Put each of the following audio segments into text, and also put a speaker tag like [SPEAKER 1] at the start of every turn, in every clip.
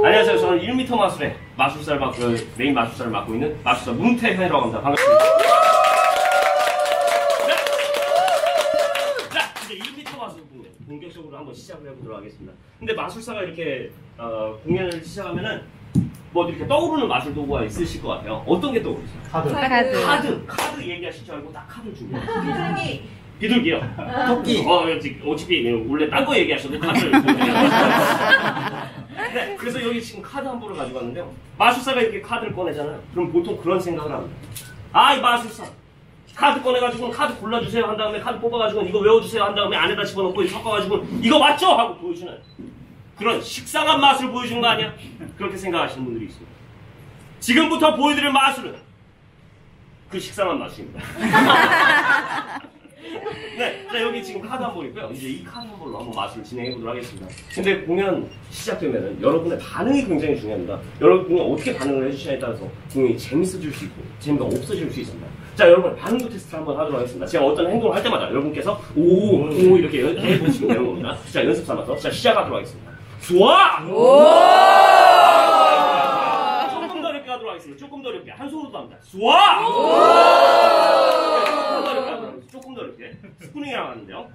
[SPEAKER 1] 안녕하세요. 저는 1m 마술의 메인 마술사를 맡고 있는 마술사 문태현이라고 합니다. 반갑습니다. 자, 이제 1m 마술 공연 본격적으로 한번 시작을 해보도록 하겠습니다. 근데 마술사가 이렇게 공연을 시작하면은 뭐 이렇게 떠오르는 마술 도구가 있으실 것 같아요. 어떤 게 떠오르세요? 카드 얘기하실 줄 알고 딱 카드를 준비해요. 비둘기요.
[SPEAKER 2] 토끼.
[SPEAKER 1] 어차피 원래 딴 거 얘기하셔도 카드를 네, 그래서 여기 지금 카드 한 부를 가지고 왔는데요. 마술사가 이렇게 카드를 꺼내잖아요. 그럼 보통 그런 생각을 합니다. 아, 이 마술사. 카드 꺼내가지고 카드 골라주세요 한 다음에 카드 뽑아가지고 이거 외워주세요 한 다음에 안에다 집어넣고 섞어가지고 이거 맞죠? 하고 보여주는 그런 식상한 맛을 보여주는 거 아니야? 그렇게 생각하시는 분들이 있습니다. 지금부터 보여드릴 마술은 그 식상한 맛입니다. 네, 자, 여기 지금 카드 한 번 있고요. 이제 이 카드 한 번로 한번 마술을 진행해 보도록 하겠습니다. 근데 공연 시작되면은 여러분의 반응이 굉장히 중요합니다. 여러분이 어떻게 반응을 해주시냐에 따라서 공연이 재밌어질 수 있고 재미가 없어질 수 있습니다. 자, 여러분 반응도 테스트를 한번 하도록 하겠습니다. 제가 어떤 행동을 할 때마다 여러분께서 오 이렇게 해보시면 되는 겁니다. 자, 연습 삼아서 자 시작하도록 하겠습니다. 좋아! 조금 더 어렵게 하도록 하겠습니다. 조금 더 어렵게 한 손으로도 합니다. 좋아! 조금 더 어렵게 스푸닝이라고 하는데요.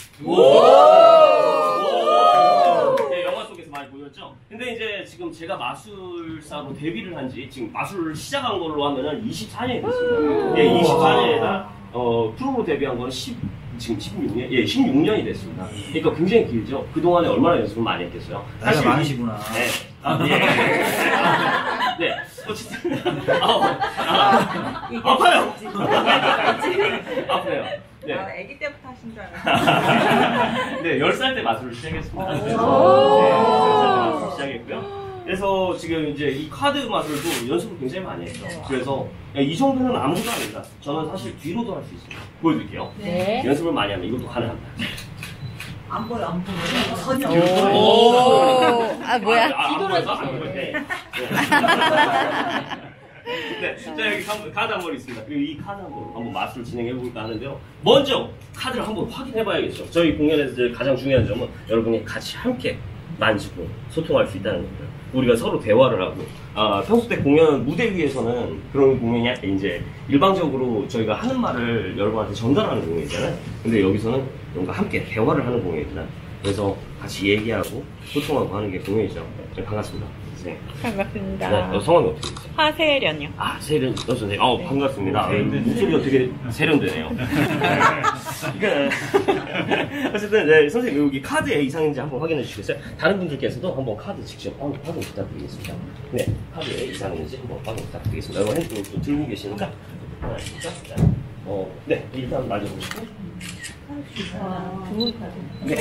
[SPEAKER 1] 네, 영화 속에서 많이 보였죠. 근데 이제 지금 제가 마술사로 데뷔를 한 지 지금 마술을 시작한 걸로 하면은 24년이 됐습니다. 예, 24년에다 프로로 데뷔한 거는 지금 16년? 예, 16년이 됐습니다. 그러니까 굉장히 길죠. 그동안에 얼마나 연습을 많이 했겠어요.
[SPEAKER 2] 사실 많으시구나.
[SPEAKER 1] 네. 예. 네. 어쨌든. 아파요! 아파요. 네.
[SPEAKER 3] 아기 때부터 하신 줄 알았어요.
[SPEAKER 1] 네, 10살 때 마술을 시작했습니다. 네, 10살 때 마술을 시작했고요. 그래서 지금 이제 이 카드 마술도 연습을 굉장히 많이 했죠. 그래서 이 정도는 아무것도 아닙니다. 저는 사실 뒤로도 할 수 있습니다. 보여드릴게요. 네. 연습을 많이 하면 이것도 가능합니다.
[SPEAKER 3] 안 보여. 전혀.
[SPEAKER 1] 뭐야? 안 보여서 안 보여. 네. 네, 자, 여기 카드 한 번 있습니다. 그리고 이 카드 한 번 한번 마술을 진행해볼까 하는데요. 먼저 카드를 한번 확인해봐야겠죠. 저희 공연에서 가장 중요한 점은 여러분이 같이 함께 만지고 소통할 수 있다는 겁니다. 우리가 서로 대화를 하고 평소 때 공연 무대 위에서는 그런 공연이 이제 일방적으로 저희가 하는 말을 여러분한테 전달하는 공연이잖아요. 근데 여기서는 뭔가 함께 대화를 하는 공연입니다. 그래서 같이 얘기하고 소통하고 하는 게 공연이죠. 네, 반갑습니다. 네.
[SPEAKER 4] 반갑습니다.
[SPEAKER 1] 네, 성함이 어떻게 되세요?
[SPEAKER 4] 화세련이요.
[SPEAKER 1] 아, 세련 선생님. 네. 반갑습니다. 목소리가 되게 세련되네요. 어쨌든, 네, 선생님, 여기 카드의 이상인지 한번 확인해 주시겠어요? 다른 분들께서도 한번 카드 직접 확인 부탁드리겠습니다. 네, 카드의 이상인지 한번 확인 부탁드리겠습니다. 여러분 핸드폰 또 들고 계시니까. 네, 일단 만져보시고. 네,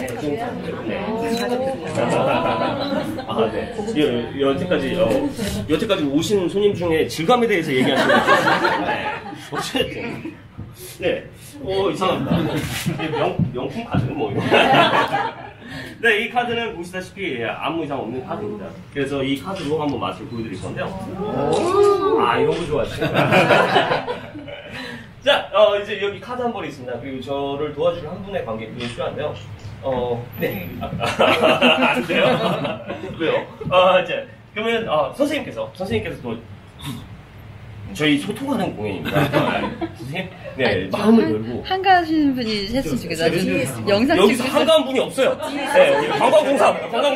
[SPEAKER 1] 네. 여태까지 오신 손님 중에 질감에 대해서 얘기하시는 분. 네, 어쨌든. 네, 이상합니다. 명품 카드, 뭐, 이거. 네, 이 카드는 보시다시피 아무 이상 없는 카드입니다. 그래서 이 카드로 한번 맛을 보여드릴 건데요. 이런 거 좋아하시죠? 자, 이제 여기 카드 한 번 있습니다. 그리고 저를 도와줄 한 분의 관객이 필요한데요. 네. 안 돼요? 왜요? 이제, 그러면, 선생님께서 또, 저희 소통하는 공연입니다. 선생님? 네, 마음을 열고.
[SPEAKER 4] 한가하신 분이 했으면 좋겠다. 영상
[SPEAKER 1] 여기서 한가한 분이 없어요. 네, 관광공사.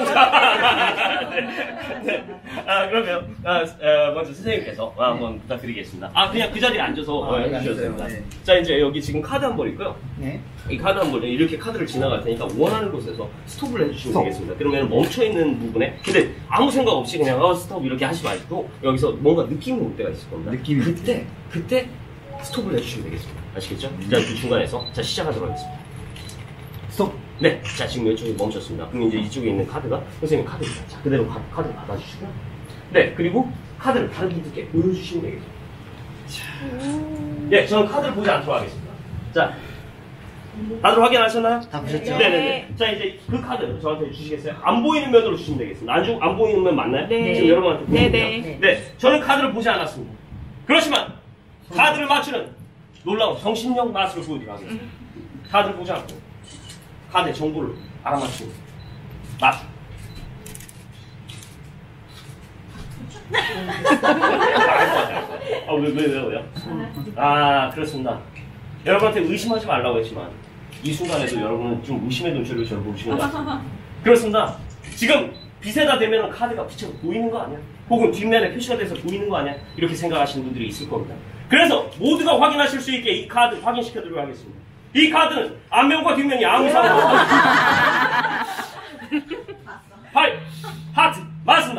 [SPEAKER 1] 네. 그러면, 먼저 선생님께서 한번 부탁드리겠습니다. 그냥 그 자리에 앉아서 해주셔도 됩니다. 자, 이제 여기 지금 카드 한 번 있고요. 네. 이 카드 한 번에 이렇게 카드를 지나갈 테니까 원하는 곳에서 스톱을 해주시면 되겠습니다. 그러면 멈춰있는 부분에, 근데 아무 생각 없이 그냥 스톱 이렇게 하지 마시고, 여기서 뭔가 느낌이 올 때가 있을 겁니다. 그때 스톱을 해주시면 되겠습니다. 아시겠죠? 자, 그 중간에서 자 시작하도록 하겠습니다. 스톱. 네, 자 지금 왼쪽에 멈췄습니다. 그럼 이제 이쪽에 있는 카드가 선생님 카드입니다. 자 그대로 카드를 받아주시고요. 네, 그리고 카드를 다른 분들께 보여주시면 되겠습니다. 네, 저는 카드를 보지 않도록 하겠습니다. 자, 다들 확인하셨나요?
[SPEAKER 2] 다 보셨죠?
[SPEAKER 1] 네네네. 자 이제 그 카드 저한테 주시겠어요? 안 보이는 면으로 주시면 되겠습니다. 안 보이는 면 맞나요?
[SPEAKER 4] 네.
[SPEAKER 1] 지금 여러분한테 보이는데요.
[SPEAKER 4] 네네.
[SPEAKER 1] 네, 저는 카드를 보지 않았습니다. 그렇지만 카드를 맞추는 놀라운 정신력 마술을 보여드리도록 하겠습니다. 카드를 보지 않고 카드의 정보를 알아맞히는 마술. 왜요? 아, 그렇습니다. 여러분한테 의심하지 말라고 했지만 이 순간에도 여러분은 좀 의심의 눈초리로 저를 보시는 것 같습니다. 그렇습니다. 지금 빛에다 대면 카드가 비춰서 보이는 거 아니야? 혹은 뒷면에 표시가 돼서 보이는 거 아니야? 이렇게 생각하시는 분들이 있을 겁니다. 그래서 모두가 확인하실 수 있게 이 카드 확인시켜드리도록 하겠습니다. 이 카드는 앞면과 뒷면이 아무 상관없어요. 8, 하트, 맞습니다.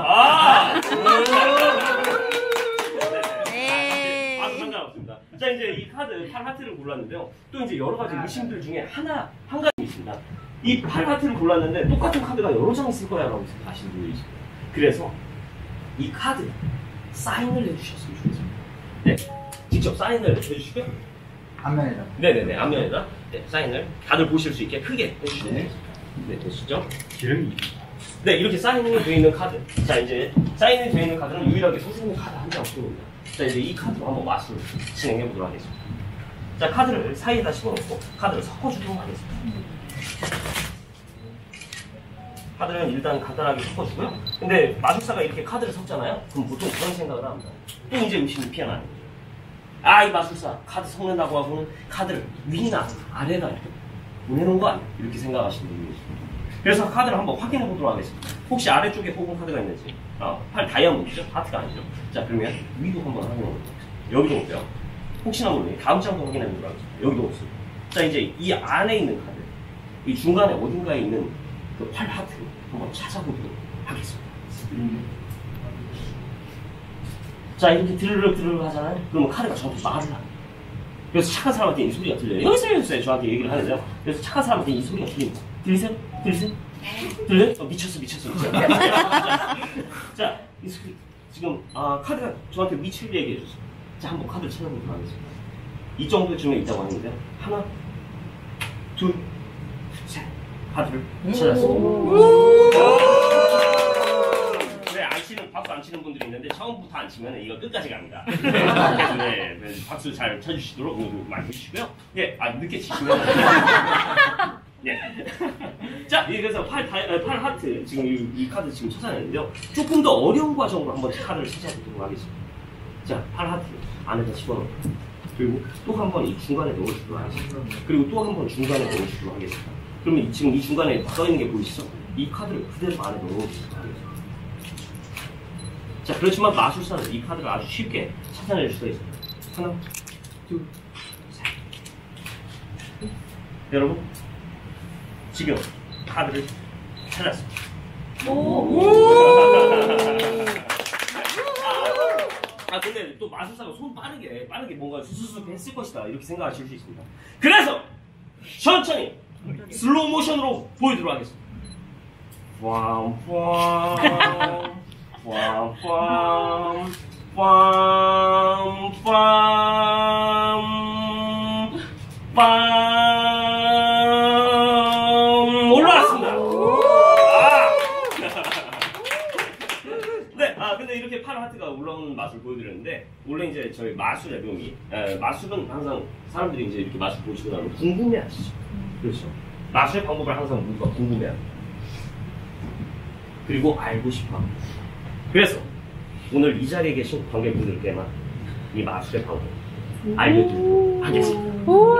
[SPEAKER 1] 아주 상관없습니다. 자, 이제 이 카드 8 하트를 골랐는데요. 또 이제 여러 가지 의심들 중에 한 가지 있습니다. 이 8 하트를 골랐는데 똑같은 카드가 여러 장 있을 거야 라고 생각하시는 분들이 있습니다. 그래서 이 카드 사인을 해주셨으면 좋겠습니다. 네, 직접 사인을 해주시고요.
[SPEAKER 2] 앞면에다.
[SPEAKER 1] 네네네, 앞면에다 사인을 다들 보실 수 있게 크게 해주시면 됩니다. 네, 되시죠?
[SPEAKER 2] 기름이.
[SPEAKER 1] 네, 이렇게 사인이 되어 있는 카드. 자, 이제 사인이 되어 있는 카드는 유일하게 선생님 카드 한 장 뿐입니다. 자, 이제 이 카드로 한번 마술을 진행해 보도록 하겠습니다. 자, 카드를 사이에다 집어넣고 카드를 섞어주도록 하겠습니다. 카드는 일단 간단하게 섞어주고요. 근데 마술사가 이렇게 카드를 섞잖아요? 그럼 보통 그런 생각을 합니다. 또 이제 의심이 피어나는 거예요. 아, 이 마술사 카드 섞는다고 하고는 카드를 위나 아래다 이렇게 보내놓은 거 아니야? 이렇게 생각하시는 분이 있습니다. 그래서 카드를 한번 확인해 보도록 하겠습니다. 혹시 아래쪽에 뽑은 카드가 있는지. 8 다이아몬드죠? 하트가 아니죠? 자, 그러면 위도 한번 확인해 보도록 하겠습니다. 여기도 없고요. 혹시나 모르니 다음 장도 확인해 보도록 하겠습니다. 여기도 없습니다. 자, 이제 이 안에 있는 카드, 이 중간에 어딘가에 있는 그 8 하트 한번 찾아보도록 하겠습니다. 자, 이렇게 드르륵 하잖아요? 그러면 카드가 저한테 말을 합니다. 그래서 착한 사람한테 이 소리가 들려요. 여기 있어요. 저한테 얘기를 하는데요. 그래서 착한 사람한테 이 소리가 들립니다. 들리세요? 들려요? 미쳤어. 자, 이 소리. 지금, 카드가 저한테 미칠 얘기해 줬어요. 자, 한번 카드를 찾아보도록 하겠습니다. 이 정도쯤에 있다고 하는데요. 하나, 둘, 셋. 카드를 찾았습니다. 박수 안 치는 분들이 있는데 처음부터 안 치면 이거 끝까지 갑니다. 네, 박수 잘 쳐주시도록 많이 해주시고요. 예, 늦게 치시면 예. 자, 그래서 8 하트 지금 이 카드 지금 찾아냈는데요. 조금 더 어려운 과정으로 한번 카드를 찾아보도록 하겠습니다. 자, 8 하트 안에다 집어넣고 그리고 또 한 번 이 중간에 넣어주도록 하겠습니다. 그리고 또 한 번 중간에 넣어주도록 하겠습니다. 그러면 지금 이 중간에 써있는 게 보이시죠? 이 카드를 그대로 안에 넣어주도록 하겠습니다. 자, 그렇지만 마술사는 이 카드를 아주 쉽게 찾아낼 수가 있습니다. 하나, 둘, 셋. 여러분, 지금 카드를 찾았습니다. 근데 또 마술사가 손 빠르게 뭔가 수수수 했을 것이다 이렇게 생각하실 수 있습니다. 그래서 천천히 슬로우 모션으로 보여드리도록 하겠습니다. 올라왔습니다. 네, 근데 이렇게 8 하트가 올라오는 맛을 보여드렸는데, 원래 이제 저희 마술의 묘미, 마술은 항상 사람들이 이제 이렇게 마술 보시고 나면 궁금해 하시죠. 그렇죠. 마술의 방법을 항상 모두가 궁금해 합니다. 그리고 알고 싶어 합니다. 그래서 오늘 이 자리에 계신 관객분들께만 이 마술의 방법 알려드리도록 하겠습니다.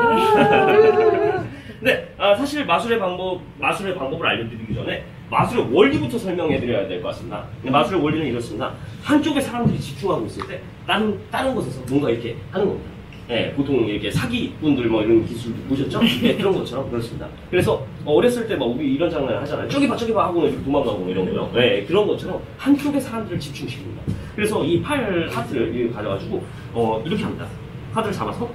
[SPEAKER 1] 네, 사실 마술의 방법을 알려드리기 전에 마술의 원리부터 설명해드려야 될 것 같습니다. 마술의 원리는 이렇습니다. 한쪽에 사람들이 집중하고 있을 때 다른 곳에서 뭔가 이렇게 하는 겁니다. 네, 보통 이렇게 사기꾼들 뭐 이런 기술도 보셨죠? 네, 그런 것처럼 그렇습니다. 그래서 어렸을 때 막 우리 이런 장난을 하잖아요. 저기 봐 하고 이렇게 도망가고 이런 거요. 네, 그런 것처럼 한쪽에 사람들을 집중시킵니다. 그래서 이 8 하트를 가져가지고 이렇게 합니다. 카드를 잡아서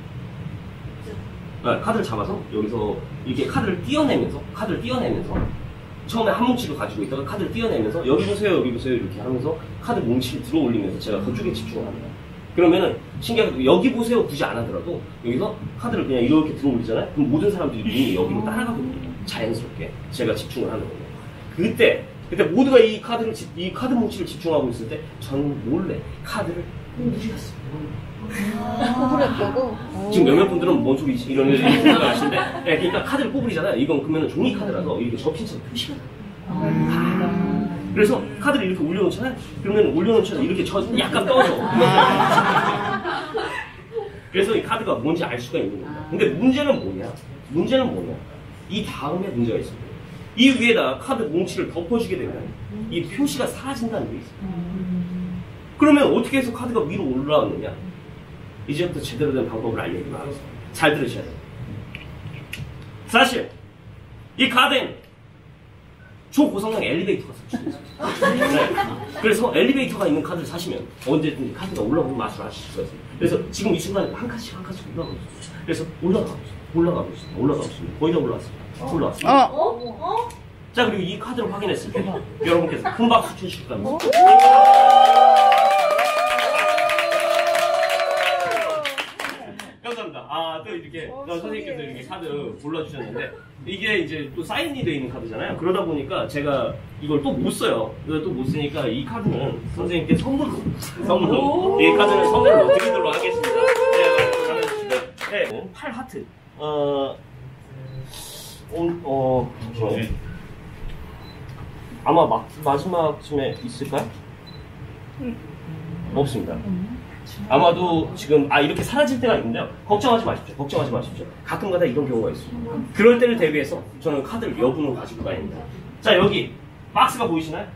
[SPEAKER 1] 여기서 이렇게 카드를 띄어내면서 처음에 한 뭉치를 가지고 있다가 카드를 띄어내면서 여기 보세요 이렇게 하면서 카드 뭉치를 들어 올리면서 제가 그쪽에 집중을 합니다. 그러면은 신기하게 여기 보세요 굳이 안 하더라도 여기서 카드를 그냥 이렇게 들어 올리잖아요. 그럼 모든 사람들이 눈이 여기로 따라가거든요. 자연스럽게 제가 집중을 하는 거예요. 그때 모두가 이 카드 뭉치를 집중하고 있을 때 저는 몰래 카드를 뿌렸습니다.
[SPEAKER 4] 뽑으랬다고?
[SPEAKER 1] 지금 몇몇 분들은 뭔 소리 이런 생각을 하시는데, 그러니까 카드를 뽑으리잖아요. 이건 그러면 종이 카드라서 이렇게 접힌처럼 표시가 나요. 그래서 카드를 이렇게 올려놓잖아요. 그러면 올려놓잖아요. 이렇게 약간 떠서. 그래서 이 카드가 뭔지 알 수가 있는 겁니다. 근데 문제는 뭐냐? 이 다음에 문제가 있습니다. 이 위에다 카드 뭉치를 덮어주게 되면 이 표시가 사라진다는 게 있어요. 그러면 어떻게 해서 카드가 위로 올라왔느냐? 이제부터 제대로 된 방법을 알려드리겠습니다. 잘 들으셔야 돼요. 사실 이 카드에는 초고성능 엘리베이터가 설치되어 있습니다. 네. 그래서 엘리베이터가 있는 카드를 사시면 언제든지 카드가 올라오는 맛을 아실 수가 있어요. 그래서 지금 이 순간에 한 칸씩 올라가고 있어요. 그래서 올라가고 있습니다. 거의 다 올라왔습니다. 자, 그리고 이 카드를 확인했을 때 여러분께서 큰 박수 쳐주실 겁니다. 감사합니다. 또 이렇게 선생님께서 이렇게 카드 골라주셨는데 이게 이제 또 사인이 되어 있는 카드잖아요. 그러다 보니까 제가 이걸 또 못 써요. 이걸 또 못 쓰니까 이 카드는 선생님께 선물로 이 카드는 선물로 드리도록 하겠습니다. 네, 8 하트. 아마 마지막쯤에 있을까요? 없습니다. 아마도 지금 이렇게 사라질 때가 있는데요. 걱정하지 마십시오. 가끔가다 이런 경우가 있습니다. 그럴 때를 대비해서 저는 카드를 여분으로 가지고 다닙니다. 자, 여기 박스가 보이시나요?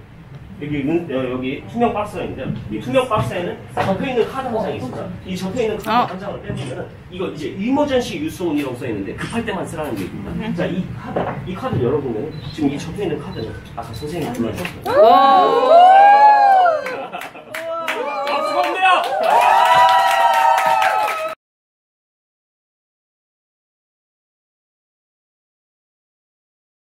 [SPEAKER 1] 여기 투명 박스가 있는데요. 이 투명 박스에는 접혀있는 카드 한 장이 있습니다. 이 접혀있는 카드 한 장을 빼보면 이거 이제 이머전시 유스온이라고 써있는데 급할 때만 쓰라는 얘기입니다. 자, 이 카드 열어보면 지금 이 접혀있는 카드는 아까 선생님이 불러주셨어요.